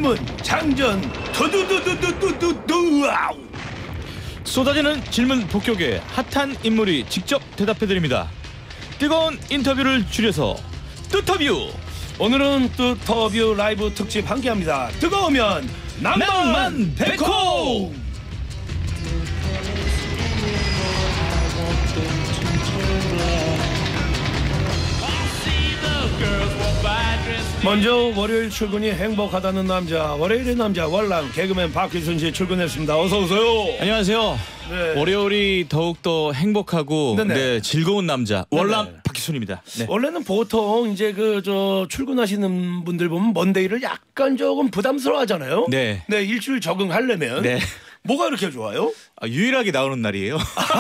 질문 장전 두두두두두두두. 쏟아지는 질문 폭격에 핫한 인물이 직접 대답해드립니다. 뜨거운 인터뷰를 줄여서 뜨터뷰. 오늘은 뜨터뷰 라이브 특집 함께합니다. 뜨거우면 낭만 백호. 먼저 월요일 출근이 행복하다는 남자, 월요일의 남자 월남 개그맨 박희순 씨 출근했습니다. 어서 오세요. 안녕하세요. 네. 월요일이 더욱더 행복하고 네, 즐거운 남자 월남 박희순입니다. 네. 원래는 보통 이제 출근하시는 분들 보면 먼데이를 약간 조금 부담스러워하잖아요. 네. 네, 일주일 적응하려면 네. 뭐가 그렇게 좋아요? 유일하게 나오는 날이에요.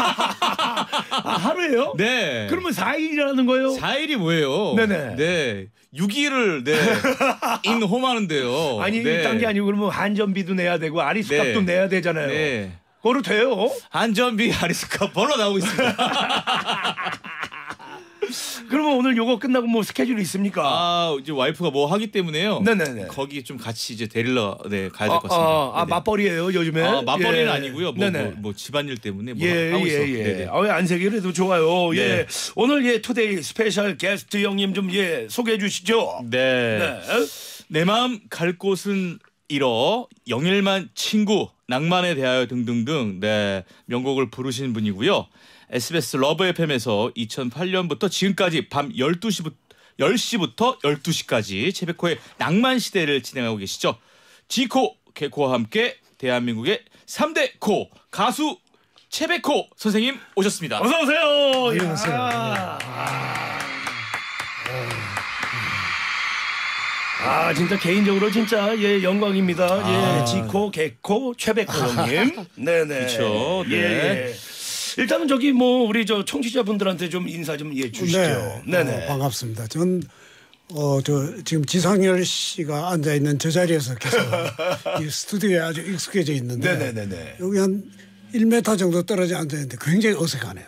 하루예요? 네. 그러면 4일이라는 거예요? 4일이 뭐예요? 네네. 네. 6일을 인홈하는데요. 아니 네. 딴 게 아니고 그러면 한전비도 내야 되고 아리수값도 네. 내야 되잖아요. 네. 그거로 돼요? 안전비 아리스카 번호 나오고 있습니다. 그러면 오늘 요거 끝나고 뭐 스케줄이 있습니까? 이제 와이프가 뭐 하기 때문에요. 네네네. 거기 좀 같이 이제 데리러 가야 될 것 같습니다. 네네. 맞벌이에요 요즘에? 맞벌이는 예. 아니고요. 뭐 집안일 때문에 뭐 하고 있어. 왜 안색이라도 좋아요. 네. 예. 오늘 투데이 스페셜 게스트 형님 좀 소개해 주시죠. 네. 내 마음 갈 곳은 잃어, 영일만 친구, 낭만에 대하여 등등등 명곡을 부르신 분이고요. SBS 러브 FM에서 2008년부터 지금까지 밤 10시부터 12시까지 채베코의 낭만 시대를 진행하고 계시죠. 지코, 개코와 함께 대한민국의 3대 코 가수 채베코 선생님 오셨습니다. 어서 오세요. 안녕하세요. 진짜 개인적으로 진짜 영광입니다. 지코, 개코, 최백호 형님. 네네. 그렇죠. 네. 예. 일단은 우리 청취자분들한테 좀 인사 좀 주시죠. 네네. 반갑습니다. 전 지금 지상열 씨가 앉아 있는 저 자리에서 계속 이 스튜디오에 아주 익숙해져 있는데 네네네네. 여기 한 1m 정도 떨어져 앉아 있는데 굉장히 어색하네요.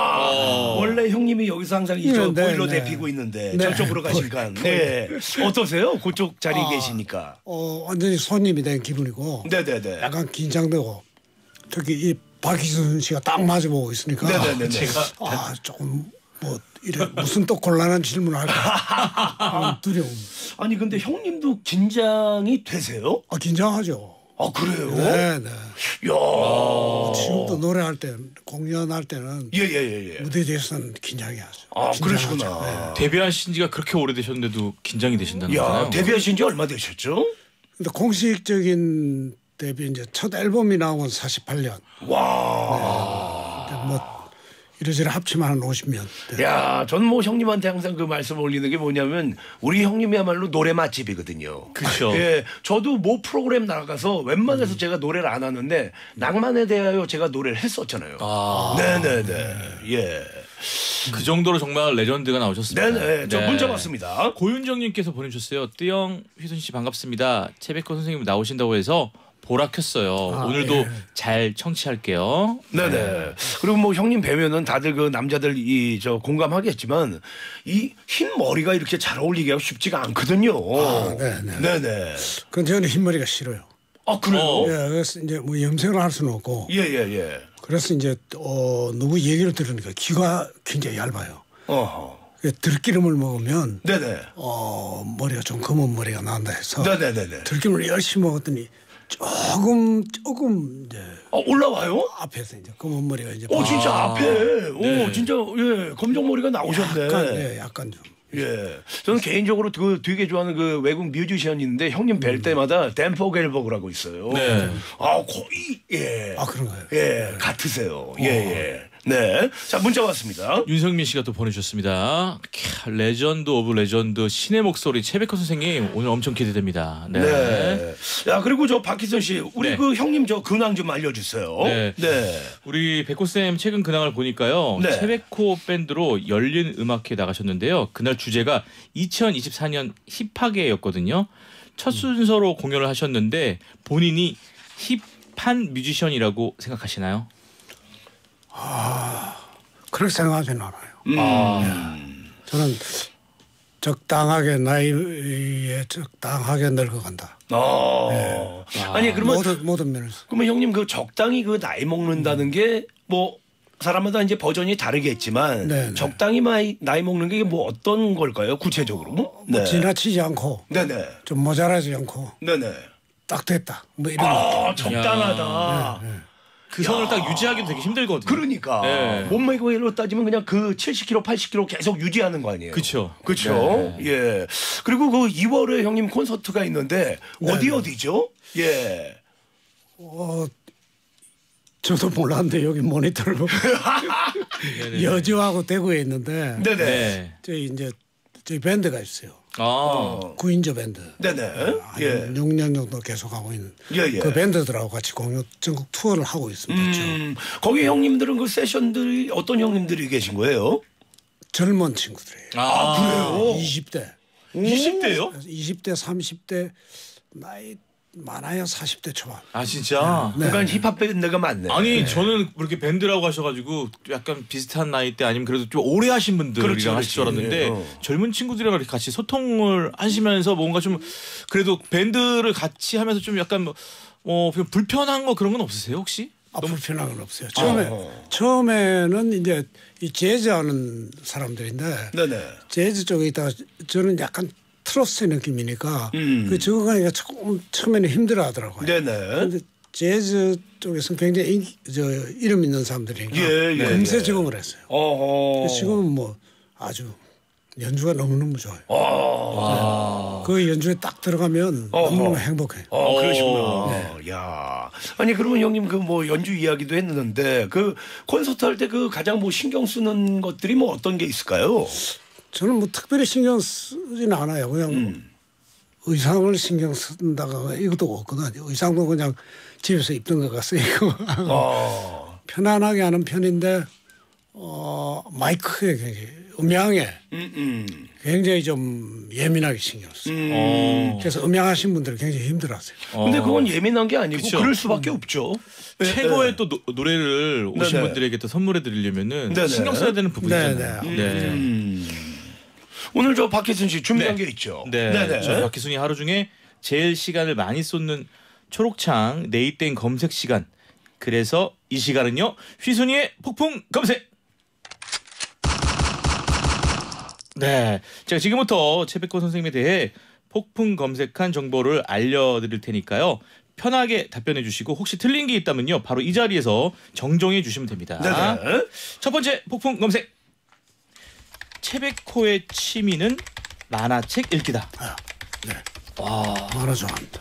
원래 형님이 여기서 항상 보일러 대피고 있는데 저쪽으로 가시니까 어떠세요? 그쪽 자리에 계시니까. 완전히 손님이 된 기분이고 네네네. 약간 긴장되고 특히 이 박희순 씨가 딱 마주보고 있으니까 네네네. 조금 이래 무슨 또 곤란한 질문을 할까 두려움. 아니 근데 형님도 긴장이 되세요? 긴장하죠. 그래요? 네네. 야. 지금도 노래할 때 공연할 때는 예. 무대 뒤에서는 긴장이 하죠. 그러시구나. 데뷔하신 지가 그렇게 오래되셨는데도 긴장이 되신다는 거잖아요. 데뷔하신 지 얼마 되셨죠? 근데 공식적인 데뷔 이제 첫 앨범이 나온 건 48년. 와. 네. 이래저래 합치면 한 50년. 네. 야, 전 형님한테 항상 그 말씀 올리는 게 뭐냐면 우리 형님이야말로 노래 맛집이거든요. 그렇죠. 예, 저도 프로그램 나가서 웬만해서 제가 노래를 안 하는데 낭만에 대하여 제가 노래를 했었잖아요. 네네네. 예. 그 정도로 정말 레전드가 나오셨습니다. 네네. 저 문자 왔습니다. 고윤정님께서 보내주셨어요. 뜨영 휘순 씨 반갑습니다. 채베코 선생님 나오신다고 해서 보라 켰어요. 오늘도 잘 청취할게요. 네네. 그리고 형님 뵈면은 다들 그 남자들 공감하겠지만 이 흰 머리가 이렇게 잘 어울리기가 쉽지가 않거든요. 네네. 그건 저는 흰머리가 싫어요. 그래요? 그래서 이제 염색을 할 수는 없고. 예. 그래서 이제 누구 얘기를 들으니까 귀가 굉장히 얇아요. 들기름을 먹으면 네네. 머리가 좀 검은 머리가 난다 해서 네네네. 들기름을 열심히 먹었더니 조금 이제 올라와요? 앞에서 이제 검은 머리가 이제 진짜 앞에 진짜 검정 머리가 나오셨네. 약간 좀. 저는 개인적으로 되게 좋아하는 그 외국 뮤지션이 있는데 형님 뵐 때마다 댄 포겔버그라고 있어요. 네. 거의 그런가요? 같으세요. 네. 자, 문자 왔습니다. 윤성민 씨가 또 보내주셨습니다. 레전드 오브 레전드 신의 목소리 채베코 선생님 오늘 엄청 기대됩니다. 네. 야, 그리고 박희선 씨, 우리 그 형님 근황 좀 알려주세요. 네. 우리 백호쌤 최근 근황을 보니까요. 채베코 밴드로 열린 음악회 나가셨는데요. 그날 주제가 2024년 힙하게였거든요. 첫 순서로 공연을 하셨는데 본인이 힙한 뮤지션이라고 생각하시나요? 그렇게 생각하지는 않아요. 저는 적당하게 나이에 적당하게 늙어간다. 아니 그러면 모든 면에서. 그러면 형님 그 적당히 그 나이 먹는다는 게 뭐 사람마다 이제 버전이 다르겠지만 네네. 적당히 나이 먹는 게 뭐 어떤 걸까요? 구체적으로? 뭐 지나치지 않고 네네. 좀 모자라지 않고 네네. 딱 됐다. 뭐 이런 거. 적당하다. 그 선을 딱 유지하기도 되게 힘들거든요. 그러니까 네. 몸매로 따지면 그냥 그 70kg, 80kg 계속 유지하는 거 아니에요? 그렇죠. 그렇죠. 예. 그리고 그 2월에 형님 콘서트가 있는데 어디죠? 예. 저도 몰랐는데 여기 모니터를 보고 여주하고 대구에 있는데 네네. 네. 저희 밴드가 있어요. 구인조 밴드. 네네. 한 예. 6년 정도 계속 하고 있는 예. 그 밴드들하고 같이 전국 투어를 하고 있습니다. 거기 형님들은 그 세션들이 어떤 형님들이 계신 거예요? 젊은 친구들이에요. 그래요? 20대. 20대요? 20대, 30대 나이 많아요. 40대 초반. 아 진짜? 그러니까 힙합 밴드가 많네. 아니 저는 그렇게 밴드라고 하셔가지고 약간 비슷한 나이 때 아니면 그래도 좀 오래 하신 분들이랑 그렇지, 하실 줄 알았는데 그렇지. 젊은 친구들이랑 이렇게 같이 소통을 하시면서 뭔가 좀 그래도 밴드를 같이 하면서 좀 약간 그냥 불편한 거 그런 건 없으세요 혹시? 불편한 건 없어요. 처음에는 이제 이 재즈 하는 사람들인데 네네. 재즈 쪽에 있다가 저는 약간 트로스 느낌이니까 그 적응하기가 조금 처음에는 힘들어하더라고요. 네네. 그런데 재즈 쪽에서는 굉장히 이름 있는 사람들이니까 예. 금세 적응을 했어요. 어허. 지금은 뭐 아주 연주가 너무너무 좋아요. 그 연주에 딱 들어가면 너무너무 행복해요. 그러시구나. 야. 아니 그러면 형님 그 뭐 연주 이야기도 했는데 그 콘서트 할 때 그 가장 뭐 신경 쓰는 것들이 뭐 어떤 게 있을까요? 저는 뭐 특별히 신경 쓰지는 않아요. 그냥 의상을 신경 쓴다가 이것도 없거든요. 의상도 그냥 집에서 입던 거가 쓰이고 편안하게 하는 편인데 마이크에 굉장히 음향에 굉장히 좀 예민하게 신경 써요. 그래서 음향하신 분들은 굉장히 힘들어하세요. 근데 그건 예민한 게 아니고 그쵸. 그럴 수밖에 없죠. 최고의 또 노래를 오신 네네. 분들에게 또 선물해 드리려면은 네네. 신경 써야 되는 부분이잖아요. 오늘 저 박혜순 씨 준비한 게 있죠. 네네. 저 박희순이 하루 중에 제일 시간을 많이 쏟는 초록창 네이땡 검색 시간. 그래서 이 시간은요 휘순이의 폭풍 검색. 네, 제가 지금부터 최백호 선생님에 대해 폭풍 검색한 정보를 알려드릴 테니까요. 편하게 답변해 주시고 혹시 틀린 게 있다면요 바로 이 자리에서 정정해 주시면 됩니다. 네네. 첫 번째 폭풍 검색. 최백호의 취미는 만화책 읽기다. 만화 좋아합니다.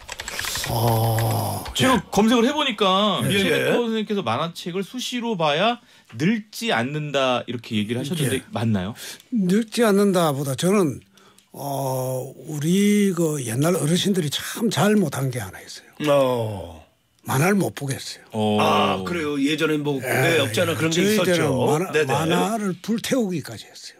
제가 검색을 해보니까 예. 최백호 선생님께서 만화책을 수시로 봐야 늙지 않는다 이렇게 얘기를 하셨는데 맞나요? 늙지 않는다보다 저는 우리 그 옛날 어르신들이 참 잘못한 게 하나 있어요. 만화를 못 보겠어요. 그래요. 예전에 뭐 없잖아 그런 게 저희 때는 있었죠. 만화를 불태우기까지 했어요.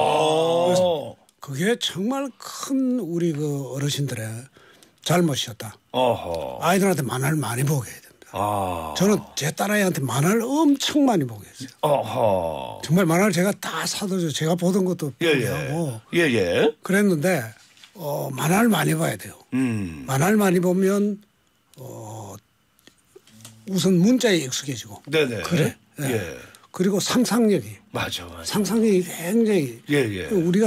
그게 정말 큰 우리 그 어르신들의 잘못이었다. 아이들한테 만화를 많이 보게 해야 된다. 저는 제 딸아이한테 만화를 엄청 많이 보게 했어요. 정말 만화를 제가 다 사도 제가 보던 것도 보게 하고 그랬는데 만화를 많이 봐야 돼요. 만화를 많이 보면 우선 문자에 익숙해지고 네네. 그래. 예. 그리고 상상력이 맞아. 상상력이 굉장히 우리가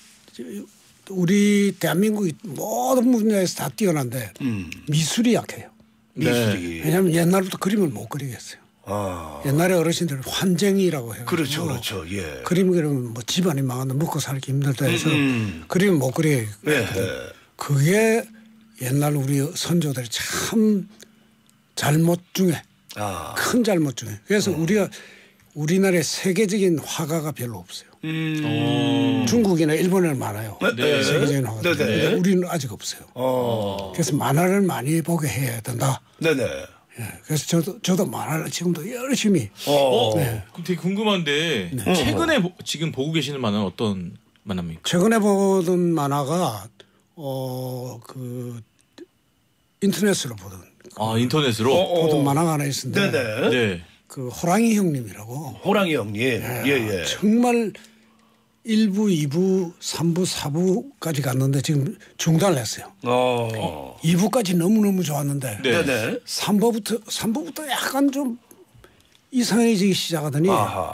우리 대한민국이 모든 분야에서 다 뛰어난데 미술이 약해요. 미술이. 왜냐하면 옛날부터 그림을 못 그리겠어요. 옛날에 어르신들 환쟁이라고 해요. 그렇죠. 예. 그림 그리면 뭐 집안이 망한다 먹고 살기 힘들다 해서 그림을 못 그리게. 그게 옛날 우리 선조들이 참 잘못 중에 큰 잘못 중에. 그래서 우리나라에 세계적인 화가가 별로 없어요. 중국이나 일본에는 많아요. 세계적인 화가. 근데 우리는 아직 없어요. 그래서 만화를 많이 보게 해야 된다. 네네. 그래서 저도 만화를 지금도 열심히. 되게 궁금한데 최근에 지금 보고 계시는 만화는 어떤 만화입니까? 최근에 보던 만화가 그 인터넷으로 보던. 인터넷으로 보던 만화가 하나 있었는데. 네. 그 호랑이 형님이라고. 호랑이 형님. 예. 정말 1부, 2부, 3부, 4부까지 갔는데 지금 중단을 했어요. 2부까지 너무너무 좋았는데 네네. 3부부터 약간 좀 이상해지기 시작하더니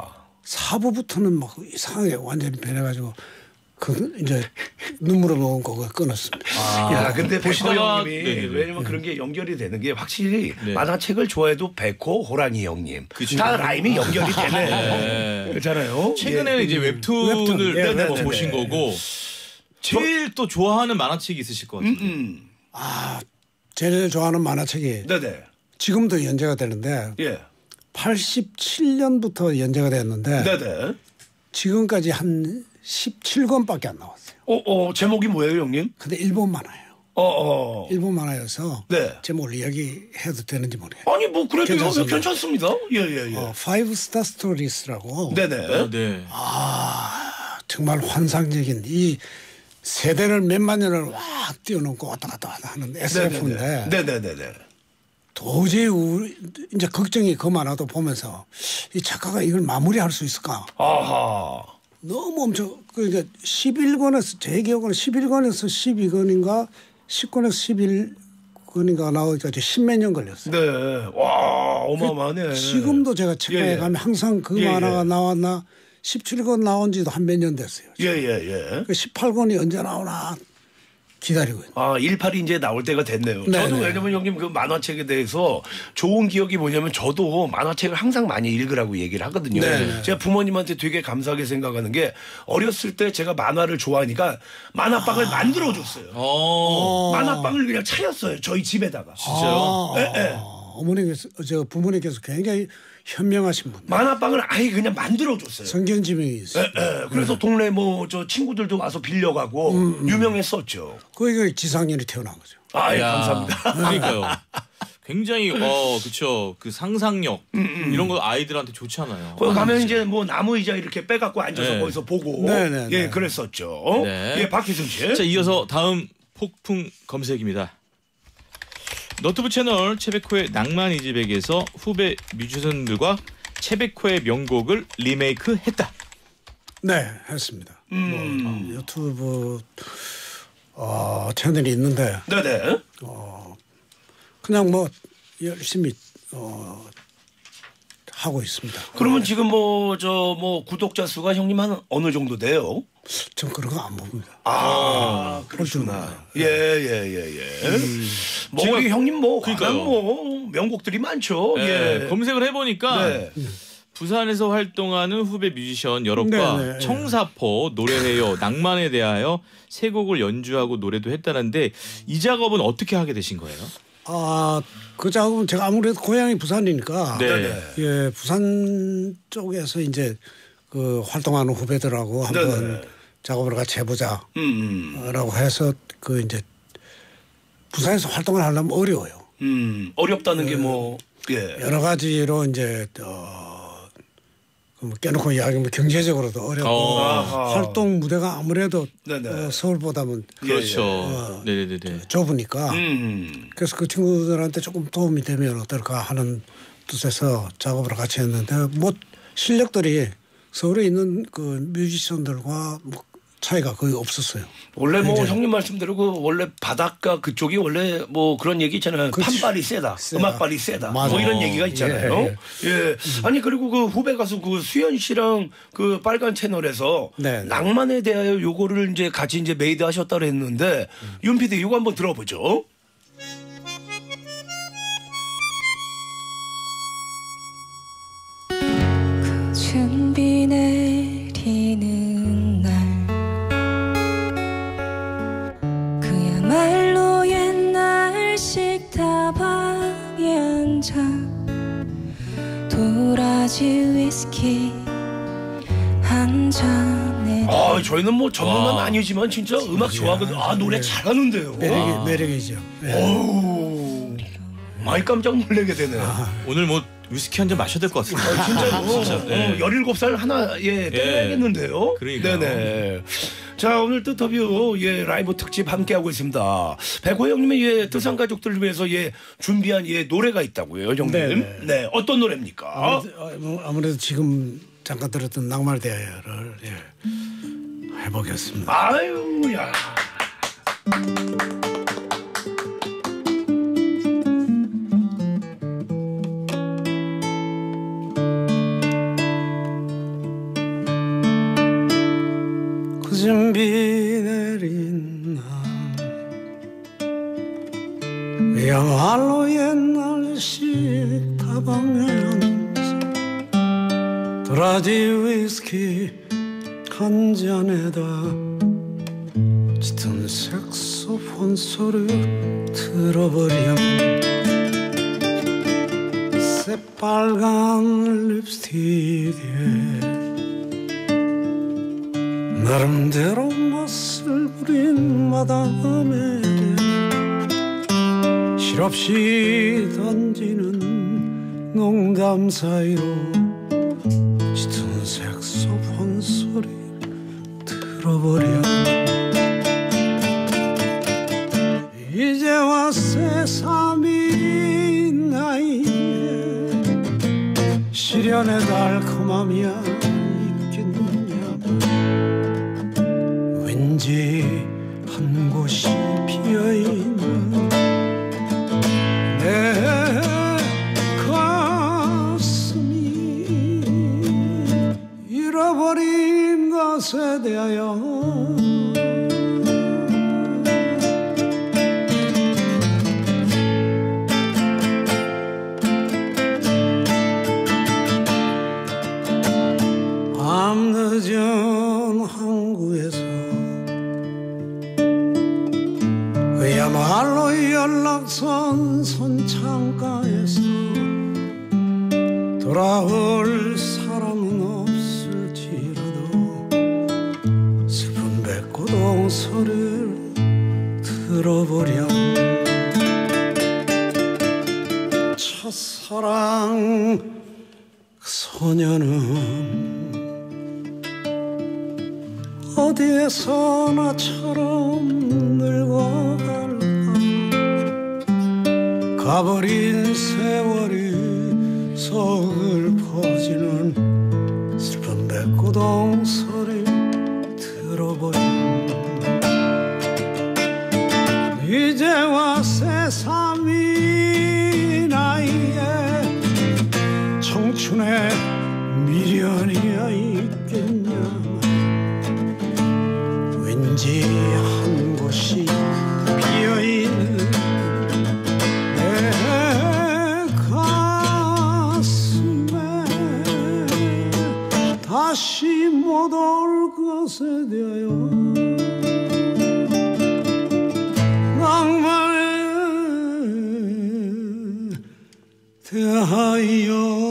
4부부터는 막 이상하게 완전히 변해가지고 그 이제 눈물을 먹은 거 끊었습니다. 야, 근데 백호 형님이 네네네. 왜냐면 그런 게 연결이 되는 게 확실히 만화책을 좋아해도 백호, 호랑이 형님 다 라임이 연결이 되네. 그렇잖아요. 최근에는 이제 웹툰을 네네네. 보신 거고 제일 또 좋아하는 만화책이 있으실 것 같은데. 제일 좋아하는 만화책이 네네. 지금도 연재가 되는데 예. 87년부터 연재가 됐는데 네네. 지금까지 한 17권밖에 안 나왔어요. 제목이 뭐예요, 형님? 근데 일본 만화예요. 일본 만화여서 네. 제목을 이야기해도 되는지 모르겠어요. 아니 뭐 그래도 괜찮습니다. 예. Five Star Stories라고 네네. 네. 정말 환상적인 이 세대를 몇만 년을 확 뛰어넘고 왔다 갔다 하는 SF인데 네네네. 도저히 이제 걱정이 그 만화도 보면서 이 작가가 이걸 마무리할 수 있을까? 아하. 너무 엄청 그러니까 11권에서 제 기억으로는 11권에서 12권인가 10권에서 11권인가 나오기까지 10몇 년 걸렸어요. 네. 와 어마어마하네. 지금도 제가 책방에 가면 항상 그 만화가 나왔나 17권 나온 지도 한 몇 년 됐어요. 예. 그 18권이 언제 나오나 기다리고 있어요. 18이 이제 나올 때가 됐네요. 저도 왜냐면 형님 그 만화책에 대해서 좋은 기억이 뭐냐면 저도 만화책을 항상 많이 읽으라고 얘기를 하거든요. 제가 부모님한테 되게 감사하게 생각하는 게 어렸을 때 제가 만화를 좋아하니까 만화방을 만들어줬어요. 만화방을 그냥 차렸어요. 저희 집에다가. 진짜요? 네. 어머니께서 부모님께서 굉장히 현명하신 분. 만화방을 아예 그냥 만들어줬어요. 성견지명이 있어요. 그래서 동네 뭐 저 친구들도 와서 빌려가고 유명했었죠. 거기가 지상렬이 태어난 거죠. 예, 감사합니다. 그러니까요. 굉장히 그쵸 그 상상력 이런 거 아이들한테 좋잖아요. 거기 가면 이제 뭐 나무 의자 이렇게 빼갖고 앉아서 거기서 보고 예 그랬었죠. 예 박희승 씨. 자 이어서 다음 폭풍 검색입니다. 너튜브 채널 채베코의 낭만 이지백에서 후배 뮤지션들과 채베코의 명곡을 리메이크했다. 네, 했습니다. 뭐 유튜브 채널이 있는데 네네. 그냥 뭐 열심히 하고 있습니다. 그러면 지금 뭐 구독자 수가 형님 한 어느 정도 돼요? 전 그런 거 안 봅니다. 그렇구나. 예. 뭐 우리 형님 뭐 워낙 뭐 명곡들이 많죠. 예. 검색을 해보니까 부산에서 활동하는 후배 뮤지션 여럿과 청사포 노래해요 낭만에 대하여 세 곡을 연주하고 노래도 했다는데 이 작업은 어떻게 하게 되신 거예요? 그 작업은 제가 아무래도 고향이 부산이니까 예, 부산 쪽에서 이제 그 활동하는 후배들하고 한번 작업을 같이 해보자라고 해서 그 이제 부산에서 활동을 하려면 어려워요. 어렵다는 게 뭐 여러 가지로 이제 깨놓고 이야기하면 경제적으로도 어렵고 활동 무대가 아무래도 서울보다는 그렇죠. 네네네. 좁으니까 그래서 그 친구들한테 조금 도움이 되면 어떨까 하는 뜻에서 작업을 같이 했는데 뭐 실력들이 서울에 있는 그 뮤지션들과 뭐 차이가 거의 없었어요. 원래 뭐 형님 말씀대로 그 원래 바닷가 그쪽이 원래 뭐 그런 얘기 있잖아요. 판발이 세다. 음악발이 세다. 맞아. 뭐 이런 얘기가 있잖아요. 예. 아니 그리고 그 후배 가수 그 수현 씨랑 그 빨간 채널에서 낭만에 대하여 요거를 이제 같이 이제 메이드 하셨다고 했는데 윤 PD 요거 한번 들어보죠. 준비 내리는 날 그야말로 옛날식 다방에 앉아 도라지 위스키 한 잔에 저희는 뭐 전문가는 아니지만 진짜 음악 좋아하거든요. 노래 잘하는데요. 매력이죠. 많이 깜짝 놀라게 되네. 오늘 뭐 위스키 한 잔 마셔야 될 것 같습니다. 진짜 17살 하나 떼야겠는데요. 그러니까요. 네네. 자 오늘 뜻터뷰 라이브 특집 함께하고 있습니다. 백호 형님의 뜨산 가족들을 위해서 준비한 노래가 있다고요, 형님. 네, 어떤 노래입니까? 아무래도 지금 잠깐 들었던 낭만에 대하여를 해보겠습니다. 아유, 야. 그전 비 내린 날 야말로 옛날식 다방에 앉아 도라지 위스키 한 잔에다 짙은 색소폰 소리 들어버려 새빨간 립스틱에 나름대로 맛을 부린 마담에 실없이 던지는 농담 사이로 짙은 색소폰 소리 들어버려 이제와 새삼이 나이에 시련의 달콤함이야 있겠느냐 왠지 한 곳이 비어있는 내 가슴이 잃어버린 것에 대하여 밤늦은 항구에서 그야말로 연락선 선창가에서 돌아올 사람은 없을지라도 슬픈 백고동 소리를 들어보렴 첫사랑 소녀는 어디에서 나처럼 늙어갈까 가버린 세월이 서글퍼지는 슬픈 백고동 소리 들어보렴 이제와 새삼이 나이에 청춘의 미련이야 있겠냐 왠지 한 곳이 비어있는 내 가슴에 다시 못 올 것에 대하여 낭만에 대하여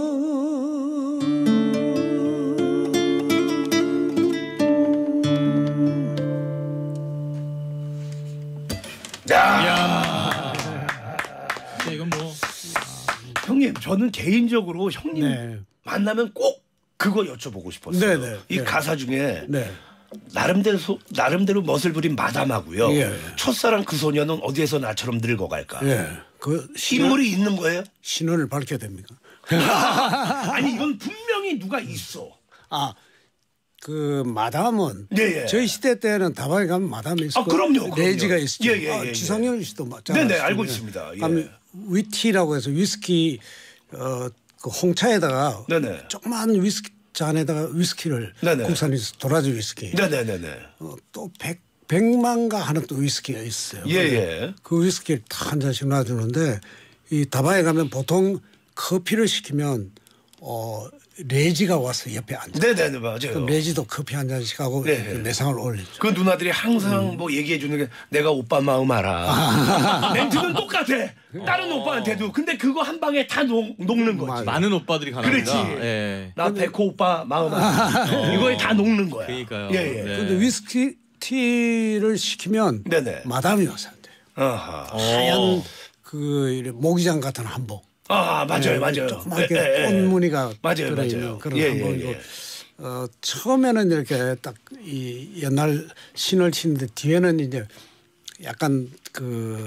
이건 뭐 형님, 저는 개인적으로 형님 네. 만나면 꼭 그거 여쭤보고 싶었어요. 네, 네, 이 네. 가사 중에 네. 나름대로 멋을 부린 마담하고요. 예. 첫사랑 그 소녀는 어디에서 나처럼 늙어갈까? 예. 그 인물이 있는 거예요? 신원을 밝혀야 됩니까? 아니 이건 분명히 누가 있어. 아, 그 마담은 예, 예. 저희 시대 때는 다방에 가면 마담이 있었고 그럼요. 레지가 있었죠. 예, 예, 예. 지상렬 씨도 맞잖아요. 네네, 알고 있습니다. 예. 그다음에 위티라고 해서 위스키 그 홍차에다가 네네. 조그만 위스키 잔에다가 위스키를 네네. 국산에서 도라지 위스키 네네네네. 또 100만가 하는 또 위스키가 있어요. 예예. 그 위스키를 한 잔씩 놔주는데 이 다방에 가면 보통 커피를 시키면 레지가 와서 옆에 앉아. 네네네, 맞아요. 그럼 레지도 커피 한 잔씩 하고 네. 내상을 올리죠. 그 누나들이 항상 뭐 얘기해 주는 게 내가 오빠 마음 알아. 멘트는 똑같아. 다른 오빠한테도. 근데 그거 한 방에 다 녹는 거지. 맞아. 많은 오빠들이 그렇지. 가능합니다. 예. 나 백호 오빠 마음 알아. 이거에 다 녹는 거야. 그러니까요. 예, 예. 네. 근데 위스키 티를 시키면 네네. 마담이 와서 안 돼요. 아하. 하얀 그 모기장 같은 한복. 아, 맞아요, 맞아요. 조그맣게 예, 예. 꽃무늬가 맞아요, 들어있는 맞아요. 그런 예, 한복이고 예, 예. 처음에는 이렇게 딱 이 옛날 신을 치는데 뒤에는 이제 약간 그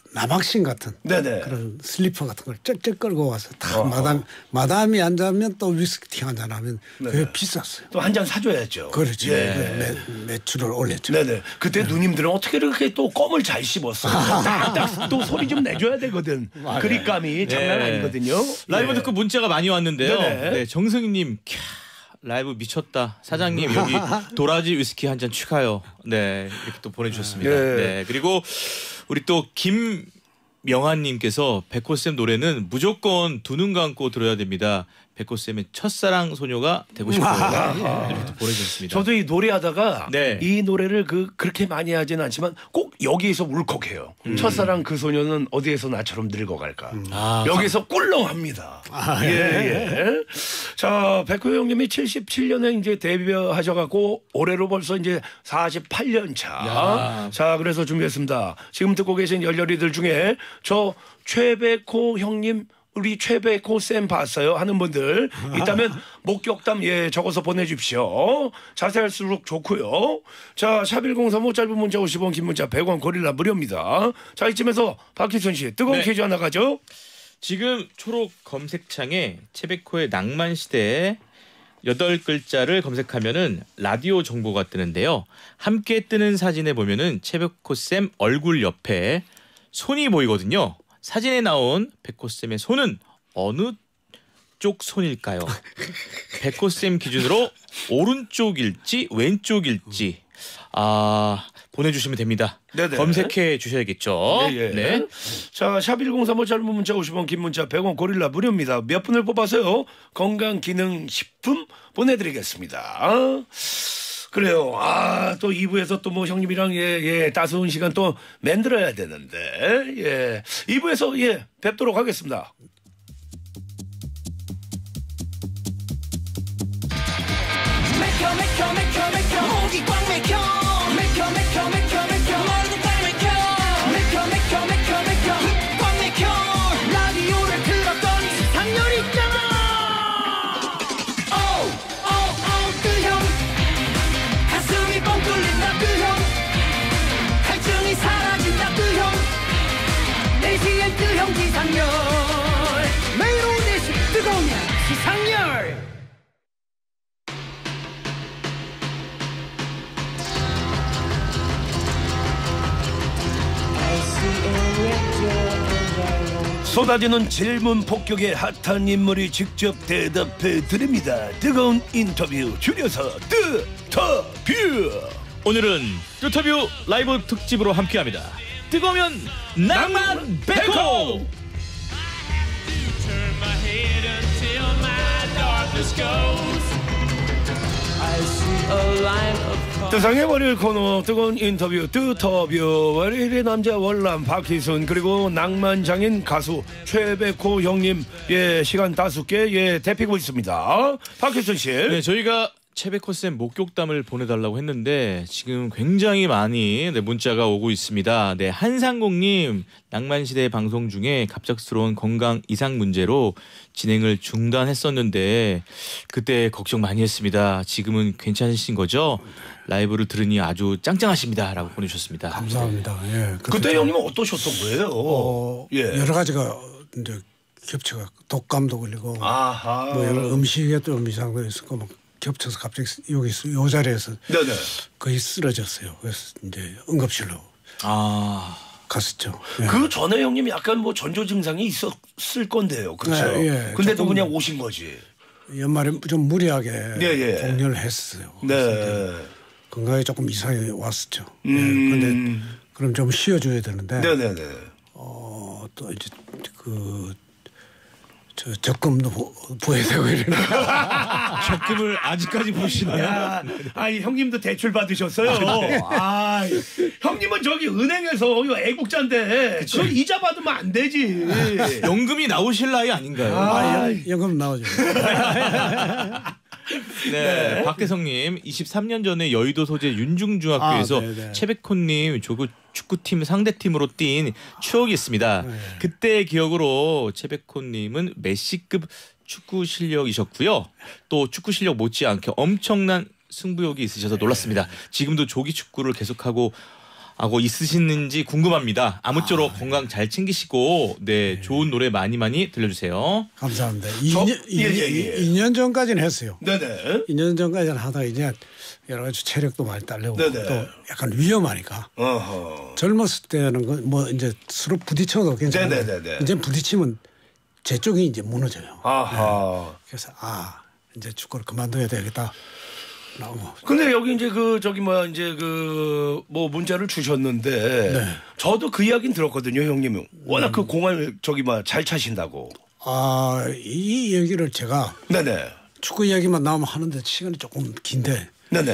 남학신 같은 네네. 그런 슬리퍼 같은 걸 쩍쩍 끌고 와서 다 마담이 앉으면 또 위스키 한잔 하면 그게 비쌌어요. 또 한 잔 사줘야죠. 그렇죠. 예. 매출을 올렸죠. 네네. 그때 누님들은 어떻게 이렇게 또 껌을 잘 씹었어요. 딱딱 또 소리 좀 내줘야 되거든. 그립감이 장난 아니거든요. 라이브 예. 듣고 문자가 많이 왔는데요. 네네. 네, 정승희님 라이브 미쳤다. 사장님 여기 도라지 위스키 한 잔 추가요. 네 이렇게 또 보내주셨습니다. 예. 네 그리고 우리 또 김명환님께서 백호쌤 노래는 무조건 두 눈 감고 들어야 됩니다. 백호쌤의 첫사랑 소녀가 되고 싶어요. 이렇게 또 보내주셨습니다. 저도 이 노래하다가 네. 이 노래를 그렇게 많이 하진 않지만 꼭 여기에서 울컥해요. 첫사랑 그 소녀는 어디에서 나처럼 늙어갈까. 여기서 꿀렁합니다. 예. 자, 백호 형님이 77년에 이제 데뷔하셔갖고 올해로 벌써 이제 48년 차. 자, 그래서 준비했습니다. 지금 듣고 계신 열렬히들 중에 저 최백호 형님 우리 최백호 쌤 봤어요 하는 분들 있다면 목격담 적어서 보내주십시오. 자세할수록 좋고요. 자, 샵1035 짧은 문자 50원 긴 문자 100원 고릴라 무료입니다. 자, 이쯤에서 박희순 씨 뜨거운 퀴즈 하나 가죠. 지금 초록 검색창에 최백호의 낭만시대 8글자를 검색하면은 라디오 정보가 뜨는데요. 함께 뜨는 사진에 보면은 최백호 쌤 얼굴 옆에 손이 보이거든요. 사진에 나온 백호쌤의 손은 어느 쪽 손일까요? 백호쌤 기준으로 오른쪽일지 왼쪽일지 보내주시면 됩니다. 네네. 검색해 주셔야겠죠. 예. 네. 자, 샵1035 짧은 문자 50원 긴 문자 100원 고릴라 무료입니다. 몇 분을 뽑아서요 건강기능식품 보내드리겠습니다. 그래요. 또 2부에서 또 뭐 형님이랑 따스운 시간 또 만들어야 되는데 2부에서 뵙도록 하겠습니다. 목이 꽉 막혀 머리도 꽉 막혀 라디오를 틀었더니 상렬 있잖아. 그형 가슴이 뻥 뚫린다. 그형 갈증이 사라진다. 그형 4시엔 그형 기상열 매일 오후 4시 뜨거우면 기상열. 쏟아지는 질문 폭격에 핫한 인물이 직접 대답해 드립니다. 뜨거운 인터뷰 줄여서 뜨터뷰. 오늘은 뜨터뷰 라이브 특집으로 함께합니다. 뜨거우면 낭만 백호. 뜨상의 월요일 코너 뜨거운 인터뷰 뜨터뷰. 월요일의 남자 월남 박희순 그리고 낭만장인 가수 최백호 형님 시간 5개 대피고 있습니다. 박희순 씨. 네, 저희가 최백호 쌤 목격담을 보내달라고 했는데 지금 굉장히 많이 문자가 오고 있습니다. 네, 한상공님 낭만시대 방송 중에 갑작스러운 건강 이상 문제로 진행을 중단했었는데 그때 걱정 많이 했습니다. 지금은 괜찮으신 거죠? 라이브를 들으니 아주 짱짱하십니다라고 보내주셨습니다. 감사합니다. 예. 그때 형님은 어떠셨던 거예요? 여러 가지가 이제 겹쳐가 독감도 걸리고 아하. 뭐 여러 음식에 또 이상도 있었고 뭐 겹쳐서 갑자기 여기 요 자리에서 네네. 거의 쓰러졌어요. 그래서 이제 응급실로 갔었죠. 예. 그 전에 형님이 약간 뭐 전조 증상이 있었을 건데요, 그렇죠? 근데도 그냥 오신 거지. 연말에 좀 무리하게 예. 공연을 했어요. 네. 건강에 조금 이상이 왔었죠. 그런데 그럼 좀 쉬어줘야 되는데. 네네네. 또 이제 저 적금도 부어야 되고 이러니까. 적금을 아직까지 보시나요? 아니 형님도 대출 받으셨어요. 형님은 저기 은행에서 이거 애국자인데 그 이자 받으면 안 되지. 연금이 나오실 나이 아닌가요? 연금 나오죠. 네, 박대성님 23년 전에 여의도 소재 윤중중학교에서 최백호님 조구 축구팀 상대팀으로 뛴 추억이 있습니다. 그때의 기억으로 최백호님은 메시급 축구 실력이셨고요. 또 축구 실력 못지않게 엄청난 승부욕이 있으셔서 놀랐습니다. 지금도 조기 축구를 계속하고 하고 있으시는지 궁금합니다. 아무쪼록 건강 잘 챙기시고 네, 좋은 노래 많이 들려주세요. 감사합니다. 예. 2년 전까지는 했어요. 네네. 2년 전까지는 하다가 이제 여러 가지 체력도 많이 딸리고 네네. 또 약간 위험하니까 어허. 젊었을 때는 뭐 이제 서로 부딪혀도 괜찮은데 네네네네. 이제 부딪히면 제 쪽이 이제 무너져요. 아하. 그래서 이제 축구를 그만둬야 되겠다. 근데 여기 이제 이제 뭐 문자를 주셨는데 네. 저도 그 이야기는 들었거든요, 형님. 워낙 그 공을 잘 차신다고. 이 얘기를 제가 네네. 축구 이야기만 나오면 하는데 시간이 조금 긴데 네네.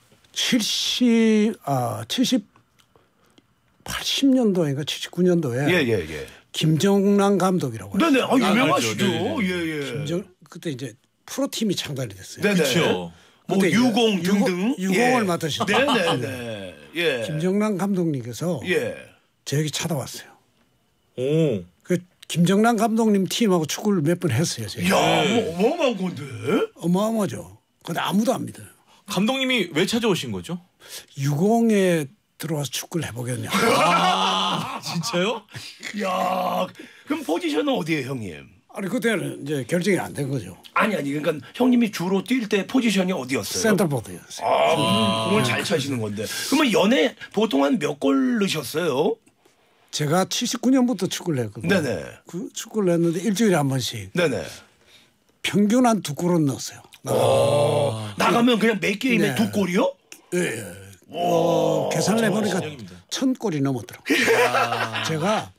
80년도인가 79년도에 예. 김정남 감독이라고 네네. 해요. 유명하시죠. 알죠. 예. 그때 이제 프로팀이 창단이 됐어요. 네네. 그렇죠. 뭐 그때 유공 등등. 유공을 맡으신 네네네. 예. 김정남 감독님께서 예. 저에게 찾아왔어요. 오. 그 김정남 감독님 팀하고 축구를 몇 번 했어요. 제가. 야, 뭐 어마어마한 건데. 어마어마하죠. 근데 아무도 안 믿어요. 감독님이 왜 찾아오신 거죠? 유공에 들어와서 축구를 해보겠냐. 진짜요? 야, 그럼 포지션은 어디예요, 형님? 아니 그때는 이제 결정이 안 된 거죠. 아니 그러니까 형님이 주로 뛸 때 포지션이 어디였어요? 센터포드였어요. 공을 잘 차시는 건데. 그러면 연애 보통 한 몇 골 넣으셨어요? 제가 79년부터 축구를 했거든요. 네네. 그 축구를 했는데 일주일에 한 번씩 네네. 평균 한 2골은 넣었어요. 나가면 그냥 매 게임에 네. 2골이요? 예. 계산을 해보니까 1000골이 넘었더라고요. 제가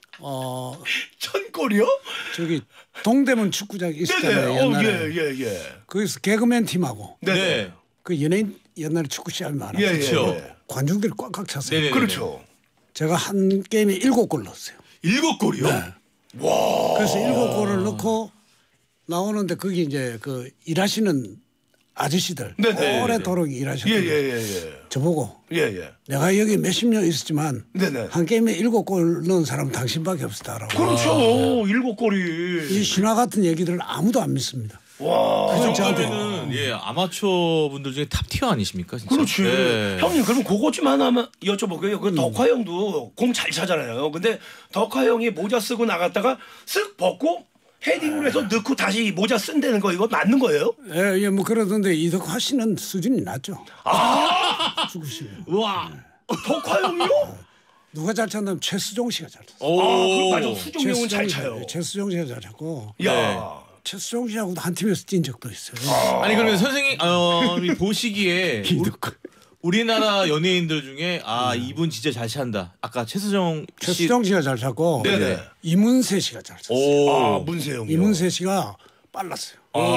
1000골이요? 저기 동대문 축구장이 있었잖아요. 네네. 옛날에. 예. 거기서 개그맨 팀하고 네네. 그 연예인 옛날에 축구 시합이 많았어요. 예. 그렇죠. 관중들이 꽉꽉 찼어요. 네네. 그렇죠. 제가 한 게임에 7골 넣었어요. 7골이요? 와. 그래서 7골을 넣고 나오는데 거기 이제 그 일하시는 아저씨들 네네. 오래도록 일하셨어요. 예. 저보고 예. 내가 여기 몇십 년 있었지만 네네. 한 게임에 7골 넣은 사람은 당신밖에 없었다라고. 그렇죠. 7골이. 이 신화 같은 얘기들을 아무도 안 믿습니다. 와. 그 저한테 정도면은 예 아마추어 분들 중에 탑티어 아니십니까? 진짜? 그렇지. 네. 형님 그럼 그것 좀 하나만 여쭤볼게요. 그 덕화 형도 공 잘 차잖아요. 근데 덕화 형이 모자 쓰고 나갔다가 쓱 벗고 헤딩을 해서 넣고 다시 모자 쓴다는 거 이거 맞는 거예요? 예, 뭐 그러던데 이덕화 씨는 수준이 낮죠. 죽으시면. 와. 덕화 형이요? 누가 잘 찼냐면 최수종 씨가 잘 찼어요. 오. 맞아. 수정 형은 잘 차요. 최수종 씨가 잘 찼고 야. 최수종 씨하고도 한 팀에서 뛴 적도 있어요. 아니 그러면 선생님 보시기에 우리나라 연예인들 중에 이분 진짜 잘 찬다. 아까 최수정 씨. 최수종 씨가 잘 찼고 네네. 이문세 씨가 잘 찼어요. 오. 문세 형이요. 이문세 씨가 빨랐어요.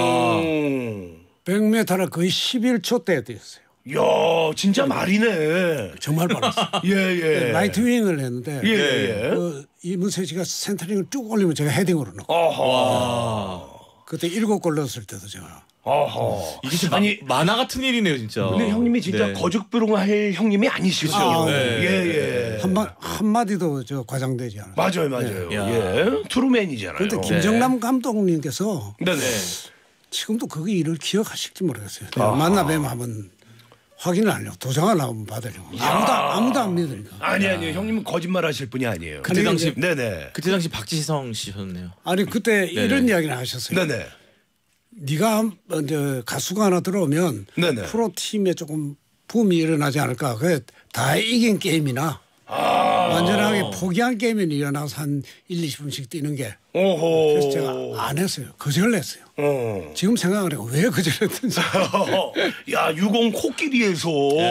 100m를 거의 11초 대 뛰었어요. 야, 진짜 말이네. 정말 빨랐어요. 예. 라이트 윙을 했는데 예. 그 이문세 씨가 센터링을 쭉 올리면 제가 헤딩으로 넣고 아하. 그때 7골 넣었을 때도 제가 아하. 이게 진짜 아니 만화 같은 일이네요, 진짜. 근데 형님이 진짜 네. 거죽부릉할 형님이 아니시죠. 아, 예. 한마디도 저 과장되지 않아요. 맞아요. 야. 예. 트루맨이잖아요. 그런데 김정남 감독님께서 네네. 지금도 그 일을 기억하실지 모르겠어요. 내가 만나 뵈면 한번 확인을 하려고 도장을 한번 받으려고. 아무도 안 믿으니까. 아니요. 형님은 거짓말 하실 분이 아니에요. 그때 당시 네네. 그때 당시 박지성 씨셨네요. 아니 그때 이런 이야기를 하셨어요. 네네. 네가 이제 가수가 하나 들어오면 네네. 프로팀에 조금 붐이 일어나지 않을까. 그래 다 이긴 게임이나 완전하게 포기한 게임이 일어나서 한 1, 20분씩 뛰는 게. 오호. 그래서 제가 안 했어요. 거절했어요. 지금 생각을 해요. 왜 거절했든지. 야, 유공 코끼리에서.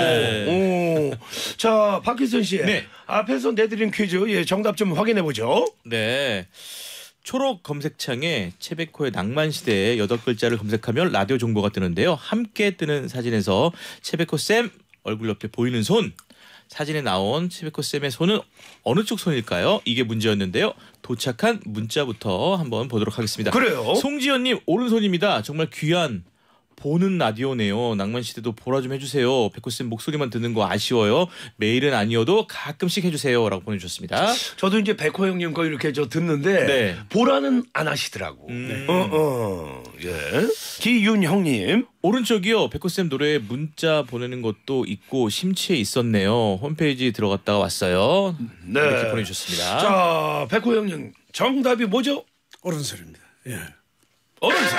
자, 박희선 씨. 네. 앞에서 내드린 퀴즈 정답 좀 확인해 보죠. 네. 초록 검색창에 채베코의 낭만시대의 8글자를 검색하면 라디오 정보가 뜨는데요. 함께 뜨는 사진에서 채베코 쌤 얼굴 옆에 보이는 손. 사진에 나온 채베코 쌤의 손은 어느 쪽 손일까요? 이게 문제였는데요. 도착한 문자부터 한번 보도록 하겠습니다. 그래요? 송지연님 오른손입니다. 정말 귀한 보는 라디오네요. 낭만시대도 보라 좀 해주세요. 백호쌤 목소리만 듣는 거 아쉬워요. 매일은 아니어도 가끔씩 해주세요. 라고 보내주셨습니다. 저도 이제 백호 형님 거 이렇게 저 듣는데 네. 보라는 안 하시더라고. 예. 기윤형님. 오른쪽이요. 백호쌤 노래에 문자 보내는 것도 있고 심취해 있었네요. 홈페이지 들어갔다가 왔어요. 네. 이렇게 보내주셨습니다. 자, 백호 형님 정답이 뭐죠? 오른손입니다. 예. 오른손.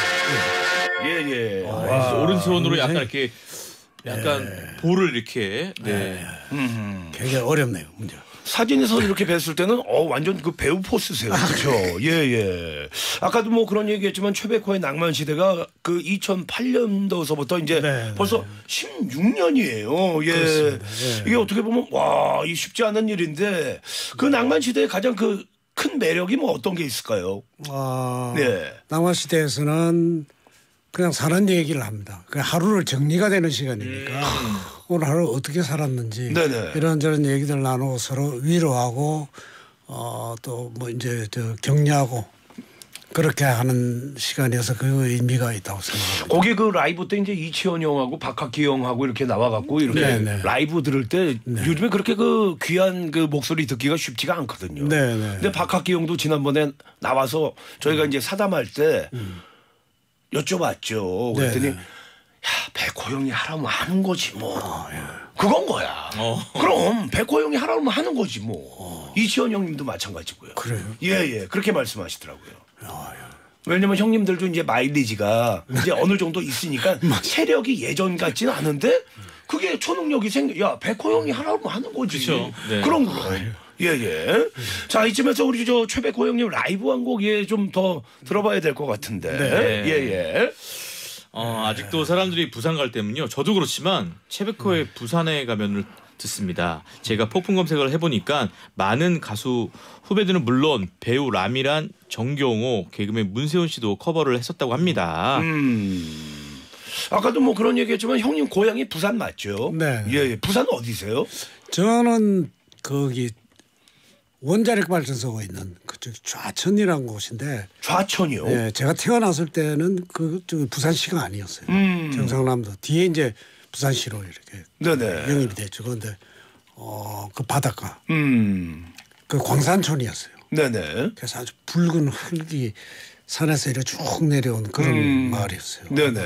예. 오른손으로 약간 이렇게 약간 볼을 이렇게 굉장히 어렵네요, 문제. 사진에서 이렇게 뵀을 때는 완전 그 배우 포스세요. 그렇죠. 예. 아까도 뭐 그런 얘기했지만 최백호의 낭만 시대가 그 2008년도서부터 이제 벌써 16년이에요. 예. 그렇습니다. 예. 이게 어떻게 보면 이 쉽지 않은 일인데 그 낭만 시대의 가장 그 큰 매력이 뭐 어떤 게 있을까요? 네. 낭만 시대에서는 그냥 사는 얘기를 합니다. 그 하루를 정리가 되는 시간이니까 오늘 하루 어떻게 살았는지 이런저런 얘기들 나누고 서로 위로하고 또 뭐 이제 격려하고 그렇게 하는 시간이어서 그 의미가 있다고 생각합니다. 거기 그 라이브 때 이제 이치현 형하고 박학기 형하고 이렇게 나와갖고 이렇게 라이브 들을 때 요즘에 그렇게 그 귀한 그 목소리 듣기가 쉽지가 않거든요. 근데 박학기 형도 지난번에 나와서 저희가 이제 사담할 때 여쭤봤죠. 그랬더니 야, 백호 형이 하라면 하는 거지 뭐. 그건 거야. 그럼 백호 형이 하라면 하는 거지 뭐. 이치현 형님도 마찬가지고요. 그래요? 예. 그렇게 말씀하시더라고요. 왜냐면 형님들도 이제 마일리지가 이제 어느 정도 있으니까 체력이 예전 같지는 않은데 그게 초능력이 야, 백호 형이 하라면 하는 거지. 그렇죠. 네. 그럼. 예. 자, 이쯤에서 우리 저 최백호 형님 라이브 한 곡 좀 더 들어봐야 될 것 같은데. 예. 아직도 사람들이 부산 갈 때면요. 저도 그렇지만 최백호의 부산에 가면을 듣습니다. 제가 폭풍 검색을 해보니까 많은 가수 후배들은 물론 배우 라미란, 정경호, 개그맨 문세훈 씨도 커버를 했었다고 합니다. 아까도 뭐 그런 얘기했지만 형님 고향이 부산 맞죠? 네. 예. 부산 어디세요? 저는 거기 원자력 발전소가 있는 그쪽 좌천이라는 곳인데. 좌천이요? 네, 제가 태어났을 때는 그쪽 부산시가 아니었어요. 경상남도 뒤에 이제 부산시로 이렇게 영입이 됐죠. 그런데 그 바닷가, 그 광산촌이었어요. 네네. 그래서 아주 붉은 흙이 산에서 이렇게 쭉 내려온 그런 마을이었어요. 네네.